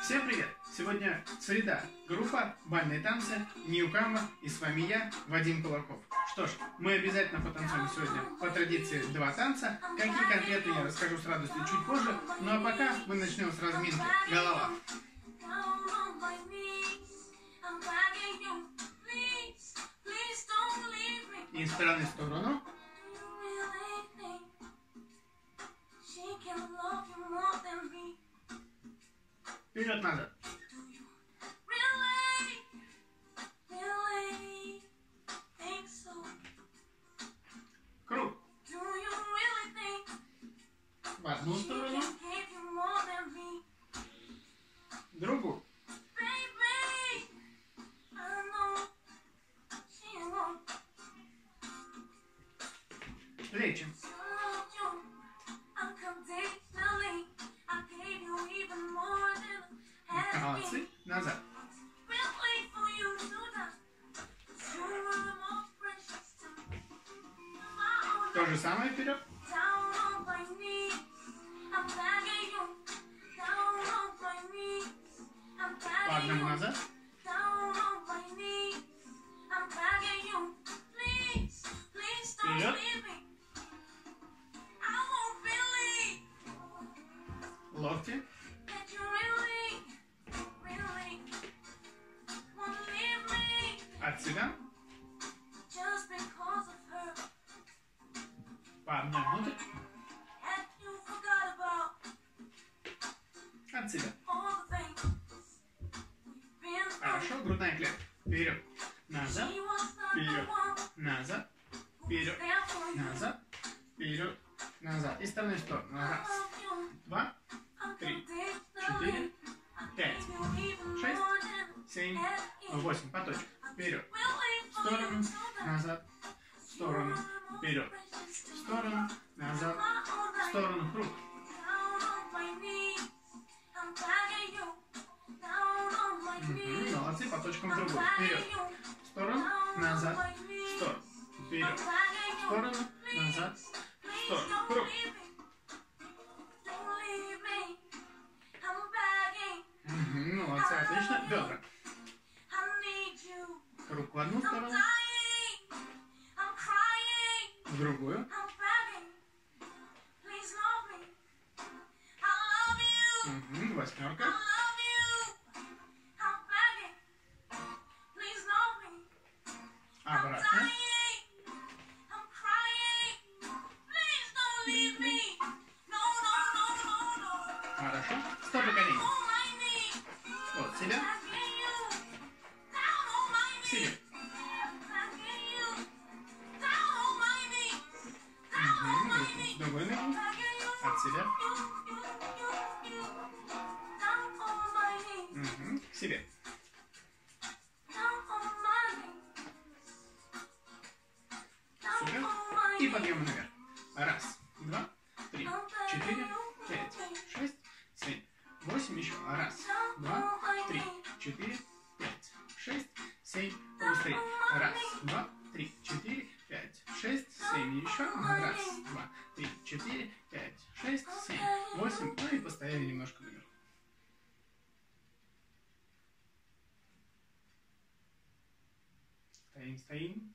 Всем привет! Сегодня среда, группа «Бальные танцы», Ньюкамер, и с вами я, Вадим Кулаков. Что ж, мы обязательно потанцуем сегодня по традиции два танца. Какие конкретно я расскажу с радостью чуть позже. Ну а пока мы начнем с разминки. Голова. И из стороны в сторону. Вперед-назад. Круг. В одну сторону. Другую. Плечи. Молодцы. Назад. То же самое вперед. По одному назад. Вперед. Локти. От себя. По одной внутрь. От себя. Хорошо, грудная клетка. Вперед. Назад. Вперед. Назад. Вперед. Назад. Вперед. Назад. И стороны в сторону. Раз. Два. Три. Четыре. Пять. Шесть. Семь. Восемь. По точке. Вперед. В сторону. Назад. В сторону. Вперед. В сторону. Назад. В сторону. Круг. Молодцы. По точкам в другую. Вперед. В сторону. Назад. В сторону. Вперед. В сторону. Назад. В сторону. Круг. Молодцы. Отлично. Бедра. Круг в одну сторону. В другую. Восьмерка. Обратно. Хорошо. Стопы колени. Вот себя. Себе. Другой ноги. От себя. Себе. Супер. И подъемы наверх. Раз, два, три, четыре, пять, шесть, семь, восемь. Еще. Раз, два, три, четыре, пять, шесть, семь. Побыстрее. Раз, два, три, четыре, пять, шесть, семь. Еще. Раз, два, три, четыре, пять, шесть, семь, восемь. Ну и постояли немножко наверху. Стоим, стоим.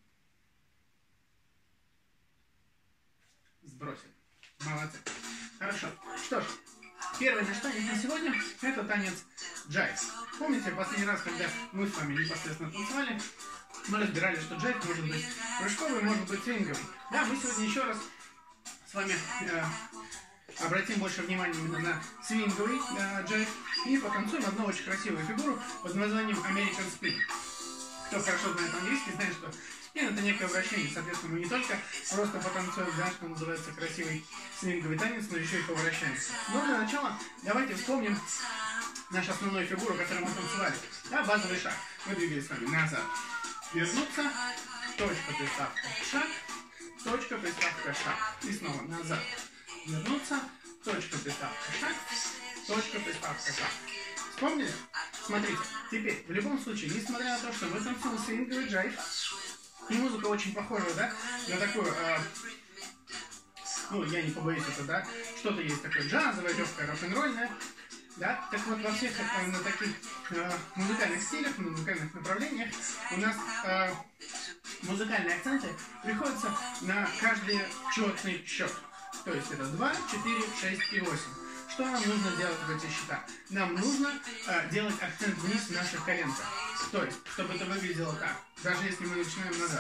Сбросим. Молодцы. Хорошо. Что ж, первый наш танец на сегодня — это танец джайв. Помните, последний раз, когда мы с вами непосредственно танцевали, мы разбирали, что джайв может быть прыжковый, может быть свинговый. Да, мы сегодня еще раз с вами обратим больше внимания именно на свинговый джайв и потанцуем одну очень красивую фигуру под названием American Spin. Кто хорошо знает английский, знает, что спин — это некое вращение. Соответственно, мы не только просто потанцуем, да, что называется красивый свинговый танец, но еще и повращаемся. Но для начала давайте вспомним нашу основную фигуру, которую мы танцевали. Да, базовый шаг. Мы двигались с вами назад. Вернуться. Точка, приставка, шаг. Точка, приставка, шаг. И снова назад. Вернуться. Точка, приставка, шаг. Точка, приставка, шаг. Вспомнили? Смотрите, теперь, в любом случае, несмотря на то, что мы танцуем свинговый джайв, и музыка очень похожа, да, на такую, ну, я не побоюсь это, да, что-то есть такое джазовое, легкое, рок-н-ролльное, Да? Так вот, во всех на таких музыкальных стилях, музыкальных направлениях у нас музыкальные акценты приходятся на каждый четный счет. То есть это 2, 4, 6 и 8. Что нам нужно делать в эти счета? Нам нужно делать акцент вниз в наших коленках. То есть, чтобы это выглядело так. Даже если мы начинаем назад.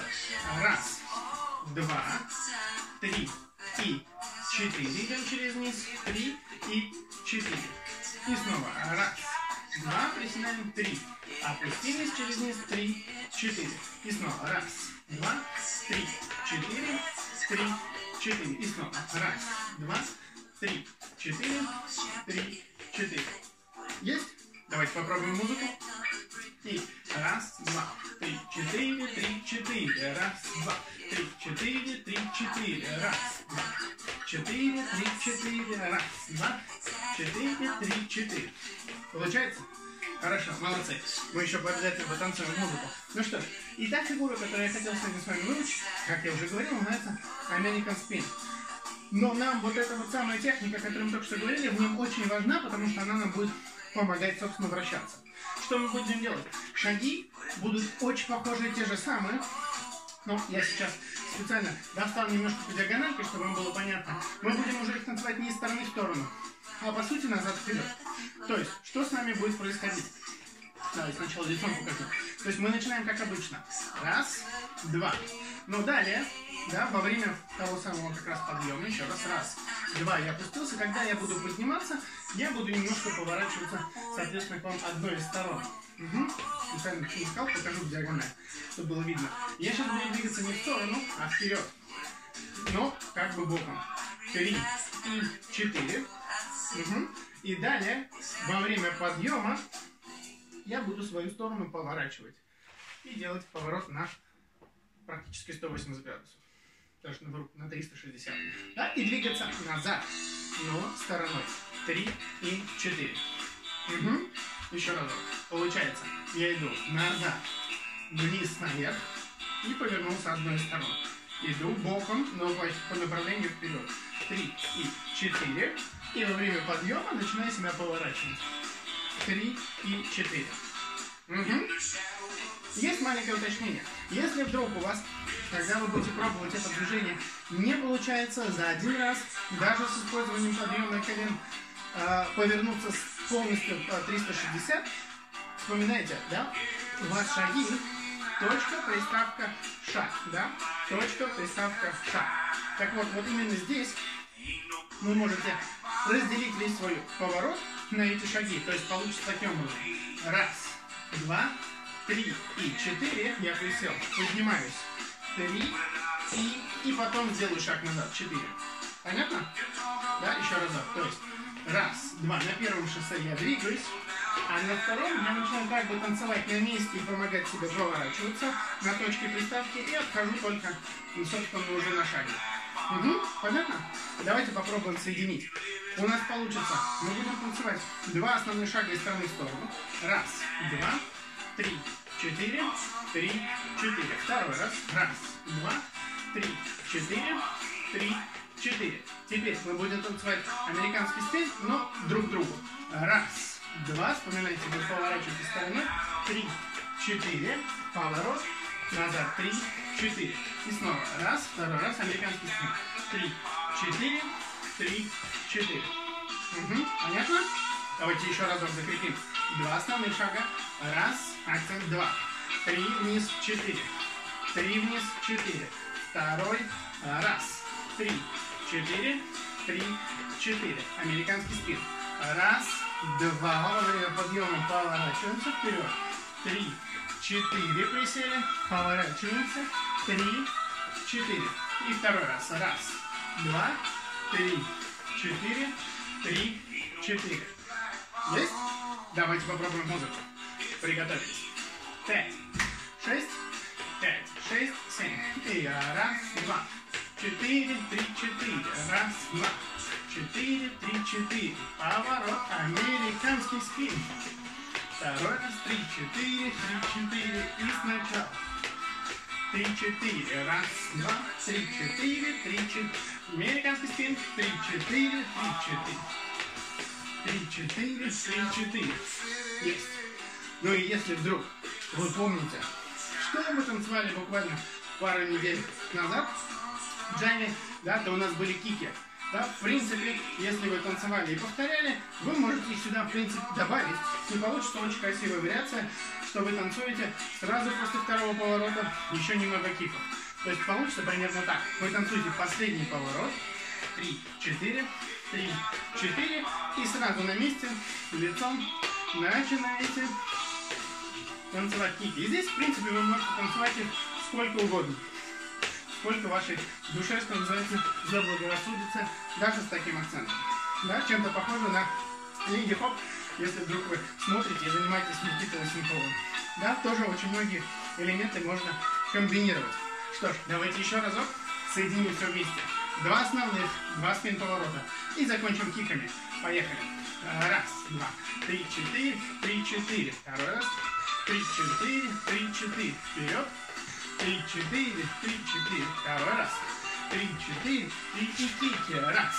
1, 2, 3 и 4. Идем через низ. 3 и 4. И снова. 1, 2, приседаем. 3. Опустились через низ. 3, 4. И снова. 1, 2, 3, 4. 3, 4. И снова. 1, 2, 3, 4. 3, 4. Есть? Давайте попробуем музыку. И 1, 2, 3, 4, 3, 4. 1, 2, 3, 4, 3, 4. 1, 2, 4, 3, 4. 1, 2, 4, 3, 4. Получается? Хорошо, молодцы. Мы еще обязательно потанцуем музыку. Ну что ж, и та фигура, которую я хотел сегодня с вами выучить, как я уже говорил, называется American Spin. Но нам вот эта вот самая техника, о которой мы только что говорили, в нем очень важна, потому что она нам будет помогать, собственно, вращаться. Что мы будем делать? Шаги будут очень похожие, те же самые. Но я сейчас специально достал немножко по диагональке, чтобы вам было понятно. Мы будем уже их танцевать не из стороны в сторону, а по сути назад-вперед. То есть, что с нами будет происходить? Давайте сначала лицом покажу. То есть мы начинаем как обычно. 1, 2. Но далее, да, во время того самого как раз подъема, еще раз. 1, 2, я опустился. Когда я буду подниматься, я буду немножко поворачиваться, соответственно, к вам одной из сторон. Специально искал, покажу в диагональ, чтобы было видно. Я сейчас буду двигаться не в сторону, а вперед. Но как бы боком. 3 и 4. И далее, во время подъема, я буду свою сторону поворачивать. И делать поворот на практически 180 градусов. Даже на 360. Да? И двигаться назад, но стороной. 3 и 4. Еще разок. Получается, я иду назад, вниз, наверх и повернулся одной стороной. Иду боком, но по направлению вперед. 3 и 4. И во время подъема начинаю себя поворачивать. 3 и 4. Есть маленькое уточнение. Если вдруг у вас, когда вы будете пробовать это движение, не получается за один раз, даже с использованием подъемных колен, повернуться полностью по 360, вспоминайте, да? У вас шаги, точка, приставка, шаг, да? Точка, приставка, шаг. Так вот, вот именно здесь вы можете разделить весь свой поворот на эти шаги. То есть получится таким образом. 1, 2, 3 и 4. Я присел, поднимаюсь. 3 и потом сделаю шаг назад. 4. Понятно? Да, еще разок. То есть 1, 2. На первом шоссе я двигаюсь, а на втором я начинаю как бы танцевать на месте и помогать себе поворачиваться на точке приставки и отхожу только, собственно, уже на шаге. Понятно? Давайте попробуем соединить. У нас получится, мы будем танцевать 2 основных шага из стороны в сторону. 1, 2, 3, 4, 3, 4. Второй раз. 1, 2, 3, 4, 3, 4. Теперь мы будем танцевать американский спин, но друг к другу. 1, 2, вспоминайте, вы поворачиваете стороной. 3, 4, поворот, назад, 3, 4. И снова 1, второй раз, американский спин. 3, 4, 3, 4. Понятно? Давайте еще разок закрепим. 2 основных шага. 1, акцент 2. 3 вниз, 4. 3 вниз, 4. Второй. 1, 3, 4, 3, 4. Американский спин. 1, 2. Во время подъема поворачиваемся вперед. 3, 4. Присели. Поворачиваемся. 3, 4. И второй раз. 1, 2, 3, 4, 3, 4. Есть? Давайте попробуем музыку. Приготовились. 5, 6, 5, 6, 7. И 1, 2, 4, 3, 4. 1, 2, 4, 3, 4. Поворот. Американский спин. Второй раз. 3, 4, 3, 4. И сначала. 3, 4. 1, 2, 3, 4, 3, 4. Американский спин. 3, 4, 3, 4. 3, 4, 3, 4. Есть. Ну и если вдруг вы помните, что мы танцевали буквально пару недель назад в джайме, да, то у нас были кики. Да, в принципе, если вы танцевали и повторяли, вы можете их сюда, в принципе, добавить. И получится очень красивая вариация, что вы танцуете сразу после второго поворота еще немного киков. То есть получится примерно так. Вы танцуете последний поворот. 3, 4, 3, 4. И сразу на месте, лицом, начинаете танцевать кики. И здесь, в принципе, вы можете танцевать их сколько угодно. Сколько вашей душе, что называется, заблагорассудится, даже с таким акцентом. Да, чем-то похоже на линди-хоп, если вдруг вы смотрите и занимаетесь Никитой Васенковым. Да, тоже очень многие элементы можно комбинировать. Что ж, давайте еще разок соединим все вместе. 2 основных, 2 спин-поворота. И закончим киками. Поехали. 1, 2, 3, 4, 3, 4. Второй раз. 3, 4, 3, 4. Вперед. 3, 4, 3, 4. Второй раз. 3, 4, 3 и кики. 1, 2.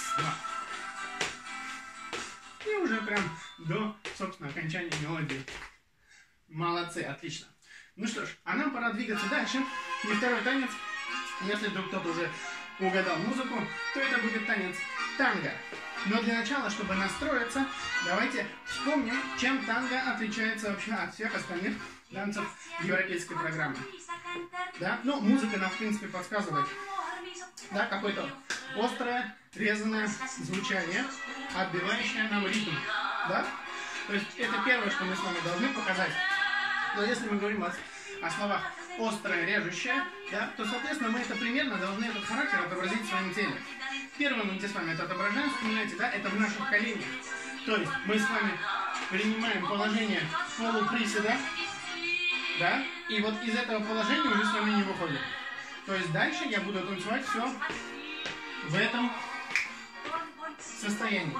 И уже прям до, собственно, окончания мелодии. Молодцы, отлично. Ну что ж, а нам пора двигаться дальше. И второй танец, если вдруг кто-то уже угадал музыку, то это будет танец танго. Но для начала, чтобы настроиться, давайте вспомним, чем танго отличается вообще от всех остальных танцев европейской программы. Да? Ну, музыка нам, в принципе, подсказывает, да, какое-то острое, резанное звучание, отбивающее нам ритм. Да? То есть это первое, что мы с вами должны показать. Но если мы говорим о словах острое, режущее, да, то, соответственно, мы это примерно должны этот характер отобразить в своем теле. Первое мы где с вами это отображаем, вспоминайте, да, это в наших коленях. То есть мы с вами принимаем положение полуприседа, да, и вот из этого положения уже с вами не выходим. То есть дальше я буду танцевать все в этом состоянии.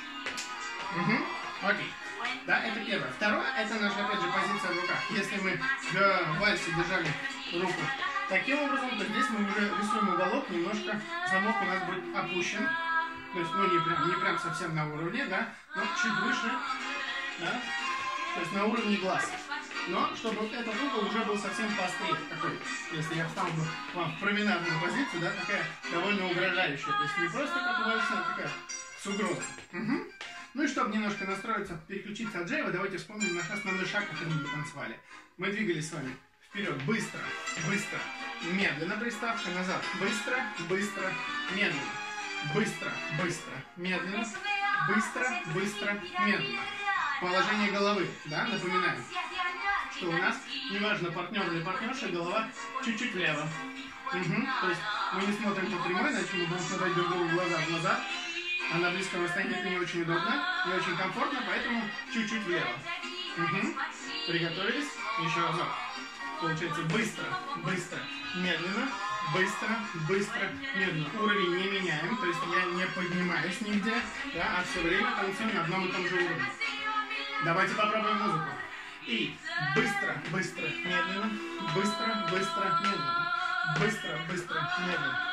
Окей. Да, это первое. Второе, это наша, опять же, позиция в руках. Если мы в вальсе держали руку таким образом, то здесь мы уже рисуем уголок, немножко замок у нас будет опущен. То есть, ну, не прям совсем на уровне, да, но чуть выше, да, то есть на уровне глаз. Но чтобы этот угол уже был совсем поострее такой, если я встану вам в променадную позицию, да, такая довольно угрожающая. То есть не просто как у вальса, а такая с угрозой. Ну и чтобы немножко настроиться, переключиться от джейва, давайте вспомним наш основной шаг, который мы танцевали. Мы двигались с вами вперед, быстро, быстро, медленно, приставка назад, быстро, быстро, медленно, быстро, быстро, медленно, быстро, быстро, медленно. Положение головы, да, напоминаем, что у нас, неважно, партнер или партнерша, голова чуть-чуть влево. То есть мы не смотрим по прямой, иначе мы будем смотреть друг другу глаза в глаза. А на близком расстоянии это не очень удобно, не очень комфортно, поэтому чуть-чуть влево. Приготовились? Еще разок. Получается быстро, быстро, медленно, быстро, быстро, медленно. Уровень не меняем, то есть я не поднимаюсь нигде, да, а все время танцуем на одном и том же уровне. Давайте попробуем музыку. И быстро, быстро, медленно, быстро, быстро, медленно, быстро, быстро, медленно,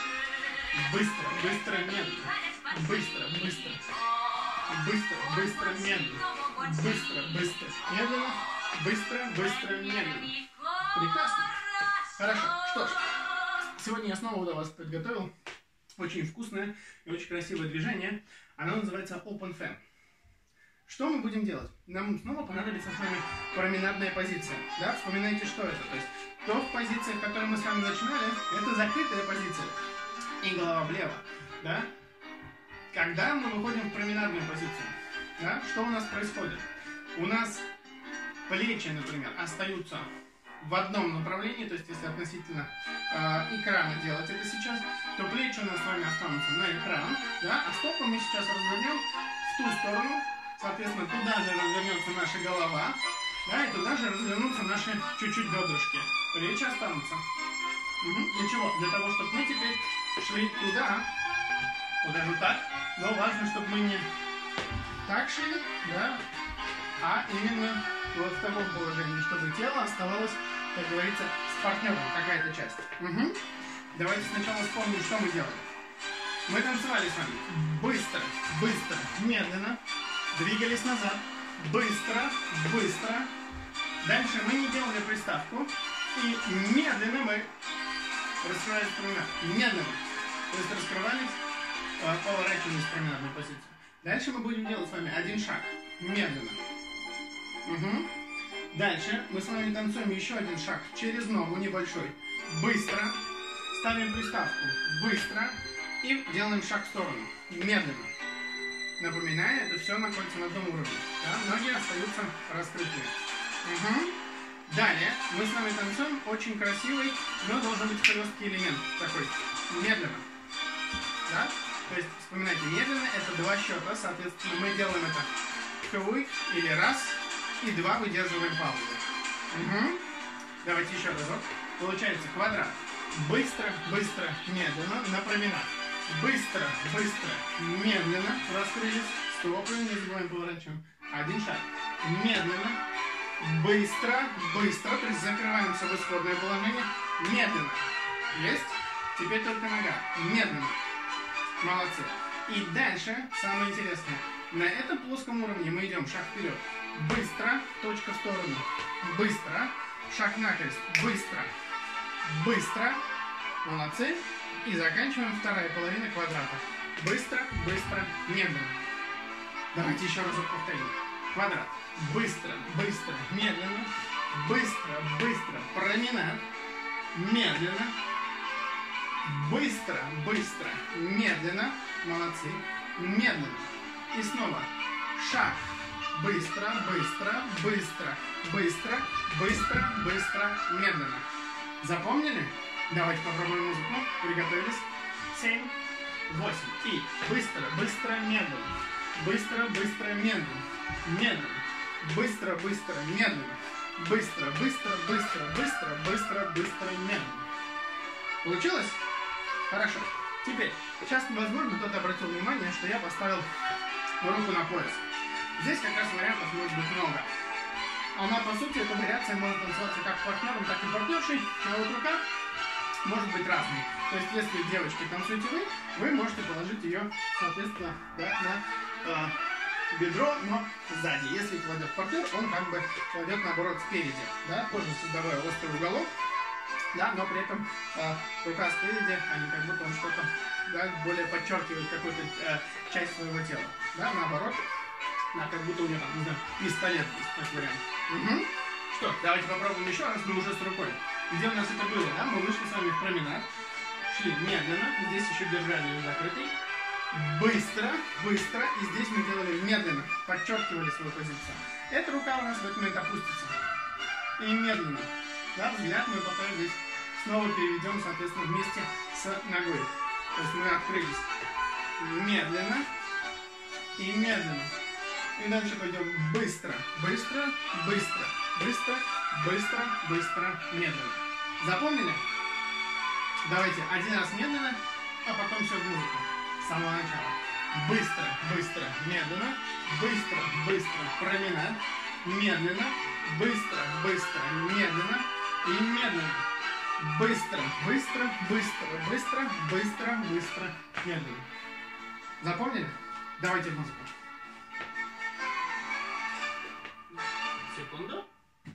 быстро, быстро, медленно. Быстро, быстро, быстро, быстро, медленно, быстро, быстро, медленно, быстро, быстро, медленно. Прекрасно. Хорошо. Что ж, сегодня я снова для вас подготовил очень вкусное и очень красивое движение. Оно называется Open Fan. Что мы будем делать? Нам снова понадобится с вами променадная позиция. Да? Вспоминайте, что это. То есть, то в позиции, в которой мы с вами начинали, это закрытая позиция. И голова влево. Да? Когда мы выходим в променадную позицию, да, что у нас происходит? У нас плечи, например, остаются в одном направлении, то есть если относительно экрана делать это сейчас, то плечи у нас с вами останутся на экран, да, а стопы мы сейчас развернем в ту сторону, соответственно, туда же развернется наша голова, да, и туда же развернутся наши чуть-чуть бедрышки. Плечи останутся. Для чего? Для того, чтобы мы теперь шли туда, вот даже так, но важно, чтобы мы не так шли, да, а именно вот в таком положении, чтобы тело оставалось, как говорится, с партнером, какая-то часть. Давайте сначала вспомним, что мы делали. Мы танцевали с вами быстро, быстро, медленно, двигались назад, быстро, быстро. Дальше мы не делали приставку, и медленно мы раскрывались в променад. Медленно. То есть раскрывались, поворачивались в променадную позицию. Дальше мы будем делать с вами один шаг. Медленно. Угу. Дальше мы с вами танцуем еще один шаг через ногу небольшой. Быстро. Ставим приставку. Быстро. И делаем шаг в сторону. Медленно. Напоминаю, это все находится на одном уровне. Да? Ноги остаются раскрытыми. Угу. Далее мы с вами танцуем очень красивый, но должен быть хлесткий элемент такой. Медленно. Да? То есть, вспоминайте, медленно это 2 счета. Соответственно, мы делаем это квик или раз, и 2 выдерживаем паузу. Угу. Давайте еще разок. Получается квадрат. Быстро, быстро, медленно на променад. Быстро, быстро, медленно раскрылись. Стопы, не забываем, поворачиваем. Один шаг. Медленно. Быстро, быстро. То есть закрываемся в исходное положение. Медленно. Есть? Теперь только нога. Медленно. Молодцы. И дальше, самое интересное. На этом плоском уровне мы идем шаг вперед. Быстро, точка в сторону. Быстро. Шаг накрест. Быстро. Быстро. Молодцы. И заканчиваем вторая половина квадрата. Быстро, быстро, медленно. Давайте еще разок повторим. Квадрат. Быстро, быстро, медленно. Быстро, быстро, променад. Медленно. Быстро, быстро, медленно. Молодцы. Медленно. И снова. Шаг. Быстро, быстро, быстро, быстро, быстро, быстро, медленно. Запомнили? Давайте попробуем музыку. Приготовились. 7, 8. И быстро, быстро, медленно. Быстро, быстро, медленно. Медленно. Быстро, быстро, медленно. Быстро, быстро, быстро, быстро, быстро, быстро, медленно. Получилось? Хорошо. Теперь, сейчас, возможно, кто-то обратил внимание, что я поставил руку на пояс. Здесь как раз вариантов может быть много. Она, по сути, эта вариация может танцеваться как партнером, так и партнершей. А вот рука может быть разной. То есть, если девочки танцуете вы можете положить ее, соответственно, да, на бедро, но сзади. Если кладет партнер, он как бы кладет, наоборот, спереди. Да, тоже создавая острый уголок. Да, но при этом рука спереди, а не как будто он что-то, да, более подчеркивает какую-то часть своего тела. Да, наоборот, да, как будто у него там, не знаю, пистолет есть, как вариант. Угу. Что, давайте попробуем еще раз, но уже с рукой. Где у нас это было, да? Мы вышли с вами в променад, шли медленно, здесь еще держали ее закрытой. Быстро, быстро, и здесь мы делали медленно, подчеркивали свою позицию. Эта рука у нас в этот момент опустится. И медленно, да, взгляд мы потом здесь снова переведем, соответственно, вместе с ногой. То есть мы открылись медленно и медленно. И дальше пойдем быстро, быстро, быстро, быстро, быстро, быстро, медленно. Запомнили? Давайте один раз медленно, а потом все в музыку. С самого начала. Быстро, быстро, медленно, быстро, быстро, променад, медленно, быстро, быстро, медленно и медленно. Быстро, быстро, быстро, быстро, быстро, быстро, медленно. Запомнили? Давайте в музыку. Секунду.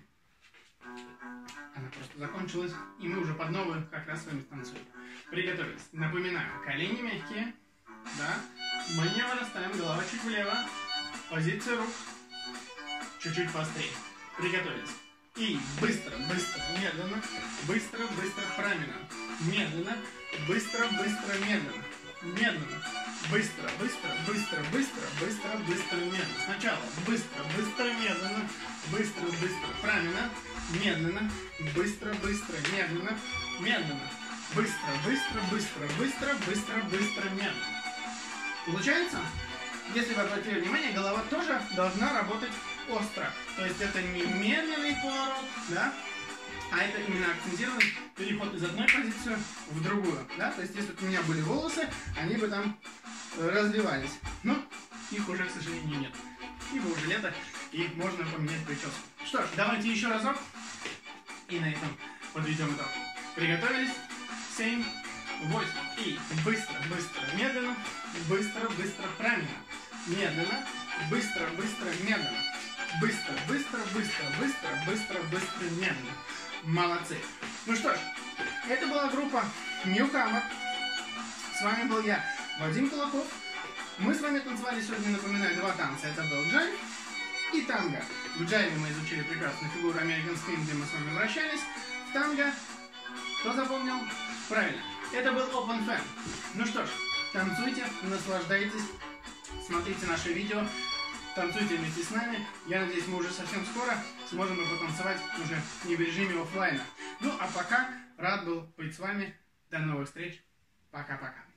Она просто закончилась, и мы уже под новую как раз с вами танцуем. Приготовились. Напоминаю, колени мягкие. Да. Мы не вырастаем, голова чуть влево. Позиция рук чуть-чуть быстрее. Приготовились. И быстро, быстро, медленно. Быстро, быстро, правильно. Медленно. Быстро, быстро, медленно. Медленно. Быстро, быстро, быстро, быстро, быстро, быстро, медленно. Сначала быстро, быстро, медленно. Быстро, быстро, правильно. Медленно. Быстро, быстро, медленно. Медленно. Быстро, быстро, быстро, быстро, быстро, быстро, медленно. Получается? Если вы обратили внимание, голова тоже должна работать остро. То есть это не медленный поворот, да? А это именно акцентированный переход из одной позиции в другую, да? То есть если бы у меня были волосы, они бы там развивались. Но их уже, к сожалению, нет. Ибо уже лето, и можно поменять прическу. Что ж, давайте еще разок. И на этом подведем итог. Приготовились? 7, 8. И быстро, быстро, медленно. Быстро, быстро, правильно. Медленно. Быстро, быстро, медленно. Быстро, быстро, быстро, быстро, быстро, быстро, медленно. Молодцы. Ну что ж, это была группа Newcomer. С вами был я, Вадим Кулаков. Мы с вами танцевали сегодня, напоминаю, два танца. Это был джайв и танго. В джайве мы изучили прекрасную фигуру American Spin, где мы с вами вращались. В танго, кто запомнил? Правильно, это был Open Fan. Ну что ж, танцуйте, наслаждайтесь, смотрите наши видео, танцуйте вместе с нами. Я надеюсь, мы уже совсем скоро сможем потанцевать уже не в режиме офлайна. Ну а пока рад был быть с вами. До новых встреч. Пока-пока.